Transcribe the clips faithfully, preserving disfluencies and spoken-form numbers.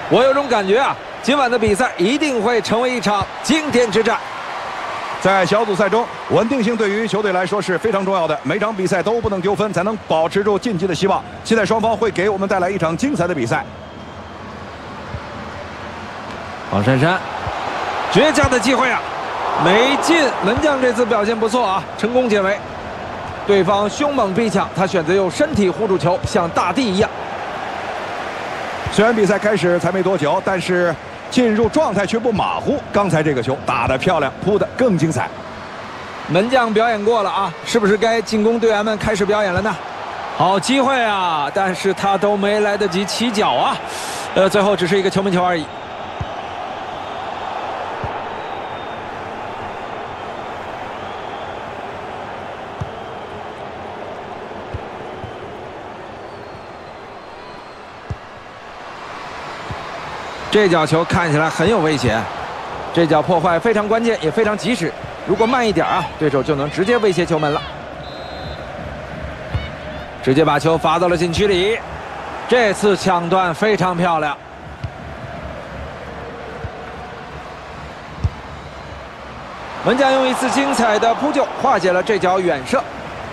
我有种感觉啊，今晚的比赛一定会成为一场经典之战。 在小组赛中，稳定性对于球队来说是非常重要的，每场比赛都不能丢分，才能保持住晋级的希望。期待双方会给我们带来一场精彩的比赛。 黄珊珊，绝佳的机会啊，没进！门将这次表现不错啊，成功解围。对方凶猛逼抢，他选择用身体护住球，像大地一样。 虽然比赛开始才没多久，但是进入状态却不马虎。刚才这个球打得漂亮，扑得更精彩。 门将表演过了啊，是不是该进攻队员们开始表演了呢？好机会啊，但是他都没来得及起脚啊，呃，最后只是一个球门球而已。这脚球看起来很有危险，这脚破坏非常关键，也非常及时。如果慢一点啊，对手就能直接威胁球门了。直接把球罚到了禁区里，这次抢断非常漂亮。门将用一次精彩的扑救化解了这脚远射。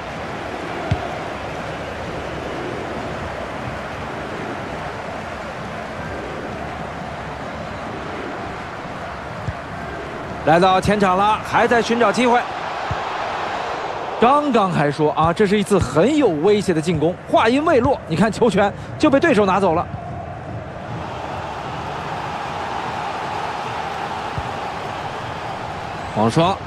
来到前场了，还在寻找机会。刚刚还说啊，这是一次很有威胁的进攻，话音未落，你看球权就被对手拿走了。黄双，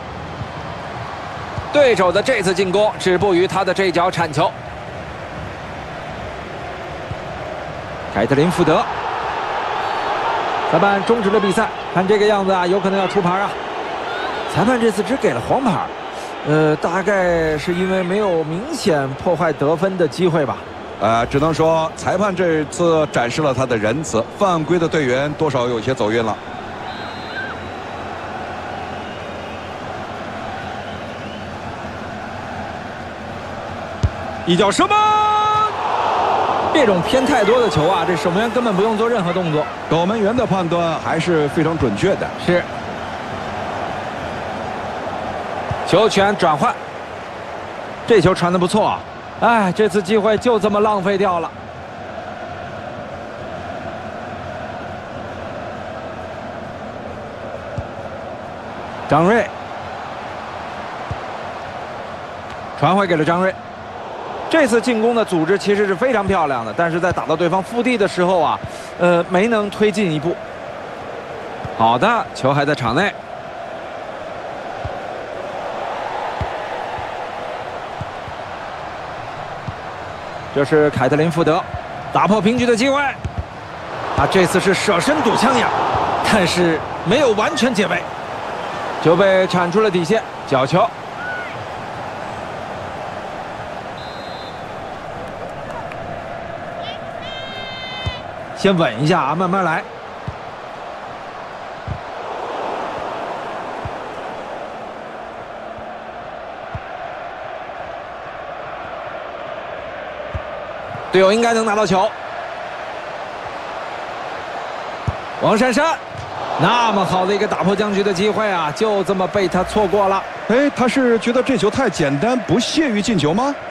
对手的这次进攻止步于他的这脚铲球。凯特琳·福德。裁判终止了比赛，看这个样子啊，有可能要出牌啊。裁判这次只给了黄牌，呃，大概是因为没有明显破坏得分的机会吧。 呃，只能说裁判这次展示了他的仁慈，犯规的队员多少有些走运了。 一脚射门。这种偏太多的球啊，这守门员根本不用做任何动作。 守门员的判断还是非常准确的。 是。球权转换，这球传得不错啊！哎，这次机会就这么浪费掉了。张睿传回给了张睿。这次进攻的组织其实是非常漂亮的，但是在打到对方腹地的时候啊，呃，没能推进一步。好的，球还在场内。这是凯特琳·福德打破平局的机会，他这次是舍身堵枪呀，但是没有完全解围，球被铲出了底线，角球。先稳一下啊，慢慢来。队友应该能拿到球。王珊珊，那么好的一个打破僵局的机会啊，就这么被他错过了。 哎，他是觉得这球太简单，不屑于进球吗？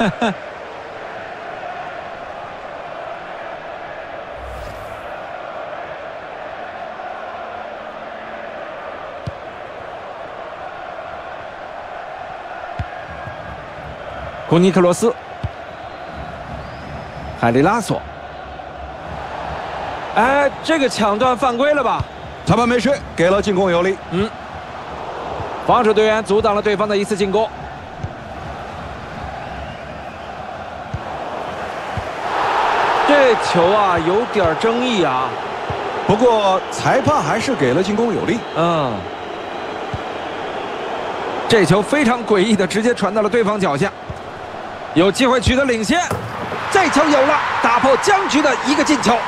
库尼克罗斯，海利拉索，哎，这个抢断犯规了吧？ 裁判没吹，给了进攻有利。 嗯，防守队员阻挡了对方的一次进攻。这球啊，有点争议啊。 不过裁判还是给了进攻有利。 嗯，这球非常诡异的直接传到了对方脚下。有机会取得领先，这球有了，打破僵局的一个进球。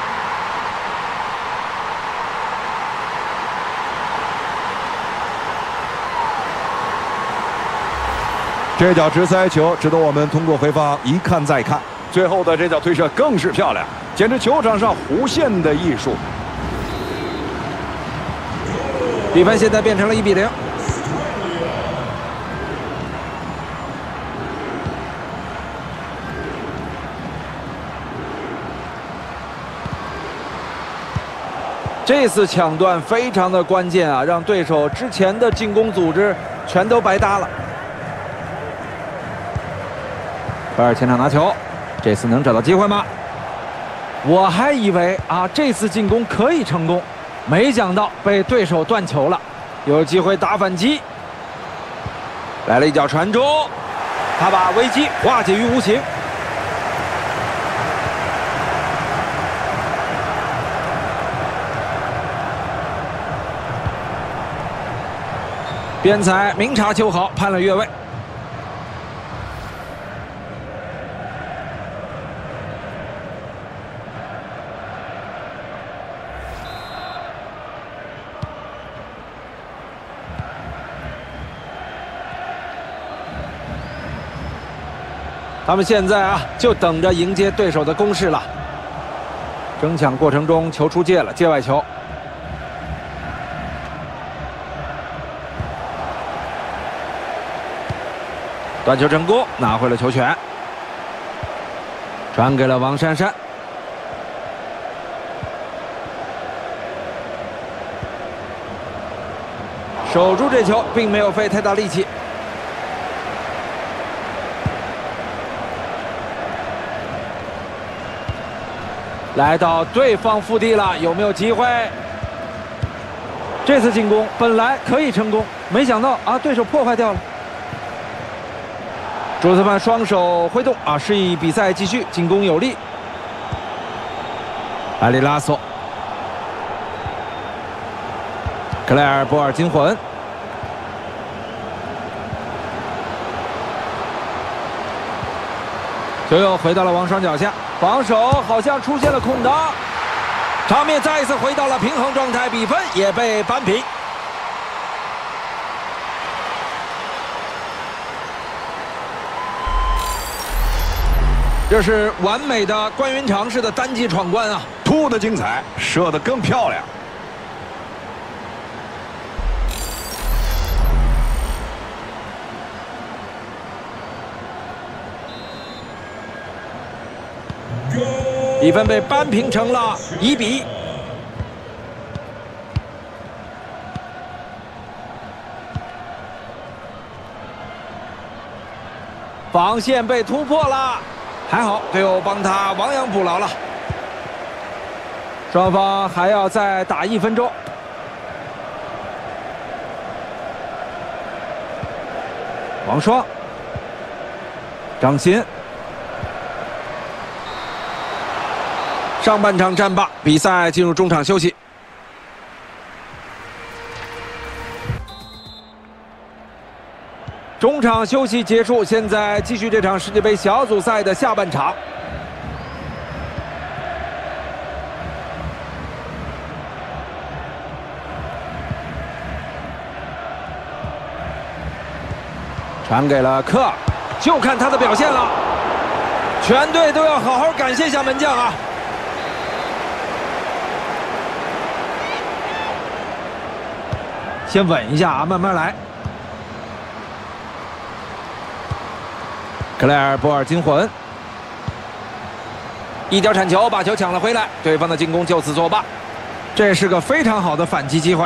这脚直塞球值得我们通过回放一看再看。最后的这脚推射更是漂亮，简直球场上弧线的艺术。 比分现在变成了一比零。这次抢断非常的关键啊，让对手之前的进攻组织全都白搭了。科尔前场拿球，这次能找到机会吗？我还以为啊，这次进攻可以成功，没想到被对手断球了，有机会打反击。来了一脚传中，他把危机化解于无形。边裁明察秋毫，判了越位。他们现在啊，就等着迎接对手的攻势了。争抢过程中，球出界了，界外球。断球成功，拿回了球权，传给了王珊珊。守住这球，并没有费太大力气。来到对方腹地了，有没有机会？这次进攻本来可以成功，没想到啊，对手破坏掉了。主裁判双手挥动啊，示意比赛继续，进攻有力。埃里拉索、克莱尔波尔金魂。球又回到了王霜脚下，防守好像出现了空档，场面再一次回到了平衡状态，比分也被扳平。这是完美的关云长式的单击闯关啊， 突的精彩，射得更漂亮。 比分被扳平成了一比一。防线被突破了，还好队友帮他亡羊补牢了。双方还要再打一分钟。王霜、张鑫。上半场战罢，比赛进入中场休息。中场休息结束，现在继续这场世界杯小组赛的下半场。传给了科尔，就看他的表现了。全队都要好好感谢一下门将啊！先稳一下啊，慢慢来。克莱尔波尔金魂，一脚铲球把球抢了回来，对方的进攻就此作罢。这是个非常好的反击机会。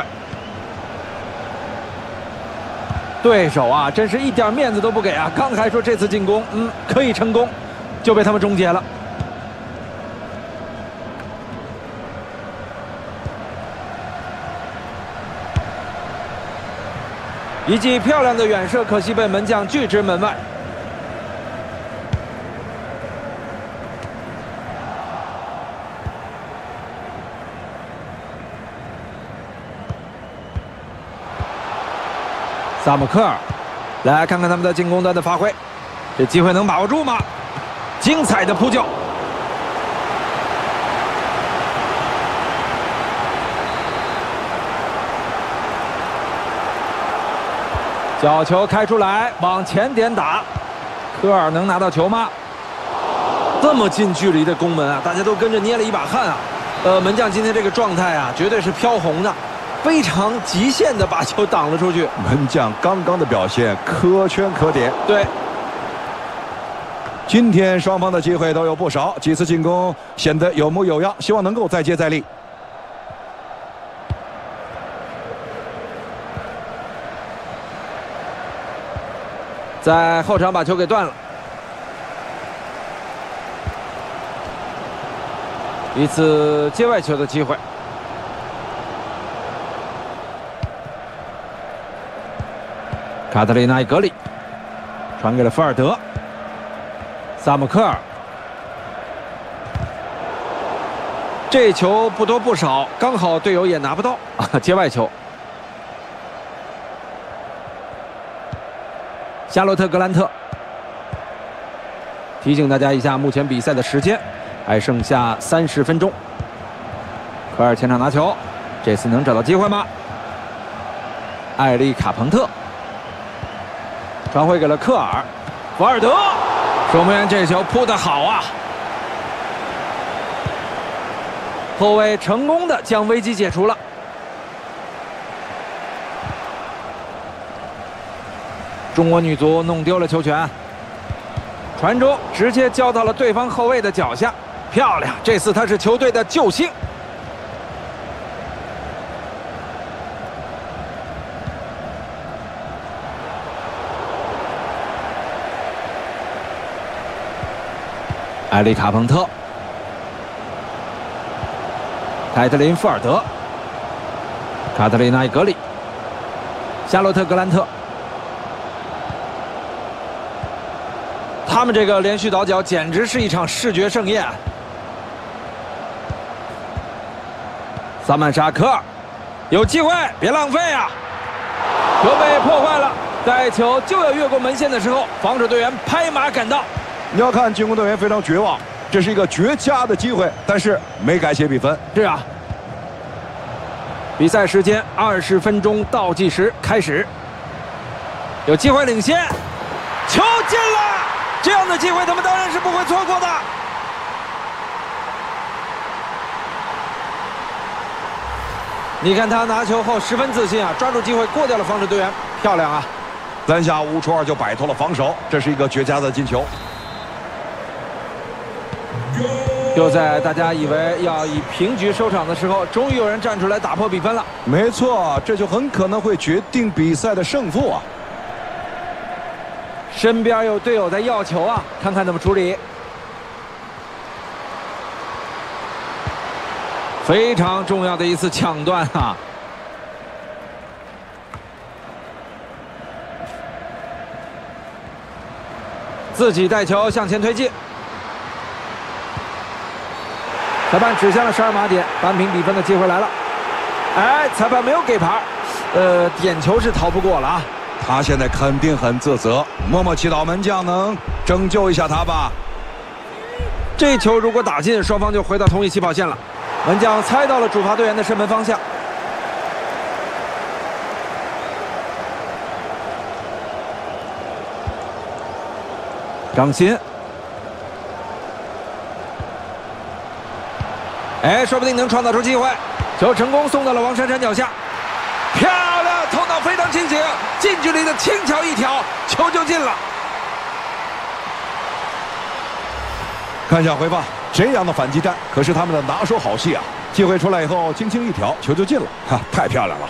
对手啊，真是一点面子都不给啊！刚还说这次进攻，嗯，可以成功，就被他们终结了。一记漂亮的远射，可惜被门将拒之门外。萨姆科尔，来看看他们的进攻端的发挥，这机会能把握住吗？精彩的扑救！角球开出来，往前点打，科尔能拿到球吗？这么近距离的攻门啊，大家都跟着捏了一把汗啊。呃，门将今天这个状态啊，绝对是飘红的。 非常极限的把球挡了出去。 门将刚刚的表现可圈可点。 对。 今天双方的机会都有不少，几次进攻显得有模有样，希望能够再接再厉。 在后场把球给断了，一次接外球的机会。卡特里娜·格里传给了福尔德。 萨姆科尔，这球不多不少，刚好队友也拿不到啊！接外球，夏洛特·格兰特提醒大家一下，目前比赛的时间还剩下三十分钟。科尔前场拿球，这次能找到机会吗？艾利卡彭特传回给了科尔，福尔德。 守门员这球扑得好啊！后卫成功的将危机解除了。中国女足弄丢了球权，传中直接交到了对方后卫的脚下，漂亮！这次他是球队的救星。埃里卡彭特、凯特琳·富尔德、卡特琳娜·格里、夏洛特·格兰特，他们这个连续倒脚简直是一场视觉盛宴。萨曼莎·科尔有机会，别浪费啊！球被破坏了，在球就要越过门线的时候，防守队员拍马赶到。 你要看进攻队员非常绝望，这是一个绝佳的机会，但是没改写比分。 是啊，比赛时间二十分钟倒计时开始，有机会领先，球进了，这样的机会他们当然是不会错过的。你看他拿球后十分自信啊，抓住机会过掉了防守队员，漂亮啊！ 三下五除二就摆脱了防守，这是一个绝佳的进球。 就在大家以为要以平局收场的时候，终于有人站出来打破比分了。 没错，这就很可能会决定比赛的胜负啊！ 身边有队友在要球啊，看看怎么处理。非常重要的一次抢断啊！自己带球向前推进。 裁判指向了十二码点，扳平比分的机会来了。哎，裁判没有给牌，呃，点球是逃不过了啊。 他现在肯定很自责，默默祈祷门将能拯救一下他吧。 这球如果打进，双方就回到同一起跑线了。门将猜到了主罚队员的射门方向。张鑫。 哎，说不定能创造出机会，球成功送到了王珊珊脚下，漂亮，头脑非常清醒，近距离的轻巧一挑，球就进了。 看一下回放，这样的反击战可是他们的拿手好戏啊！机会出来以后，轻轻一挑，球就进了，哈，太漂亮了。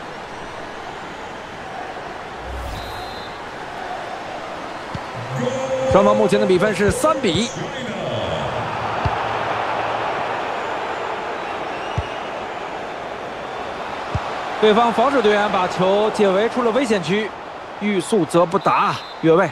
双方目前的比分是三比一。 对方防守队员把球解围出了危险区，欲速则不达，越位。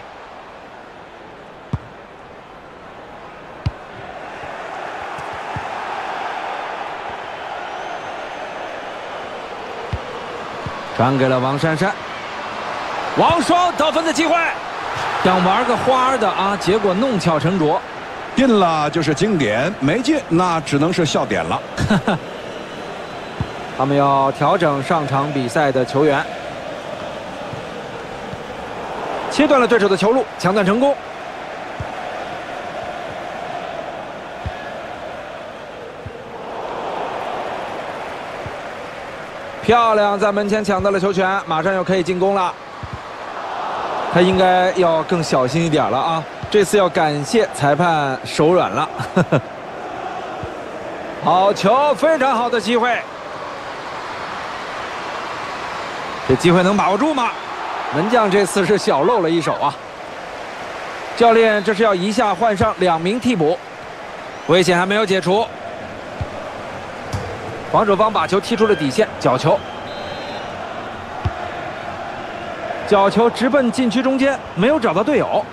传给了王珊珊，王霜得分的机会，想玩个花的啊，结果弄巧成拙， 进了就是经典，没进那只能是笑点了。 他们要调整上场比赛的球员，切断了对手的球路，抢断成功。 漂亮，在门前抢到了球权，马上又可以进攻了。他应该要更小心一点了啊！这次要感谢裁判手软了。好球，非常好的机会，这机会能把握住吗？门将这次是小漏了一手啊！教练这是要一下换上两名替补，危险还没有解除。防守方把球踢出了底线，角球。角球直奔禁区中间，没有找到队友。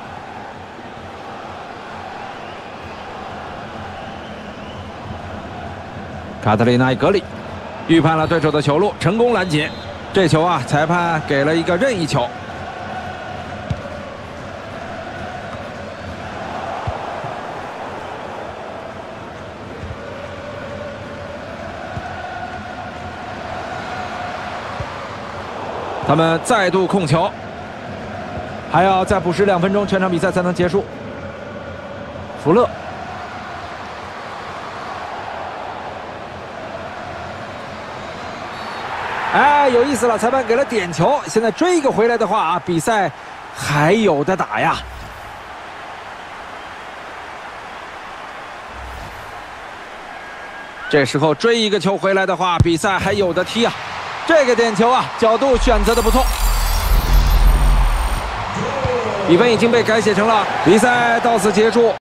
卡特里娜·格里预判了对手的球路，成功拦截。这球啊，裁判给了一个任意球。他们再度控球，还要再补时两分钟，全场比赛才能结束。福勒，哎，有意思了，裁判给了点球，现在追一个回来的话啊，比赛还有的打呀。这时候追一个球回来的话，比赛还有的踢啊。这个点球啊，角度选择的不错。比分已经被改写成了比赛到此结束。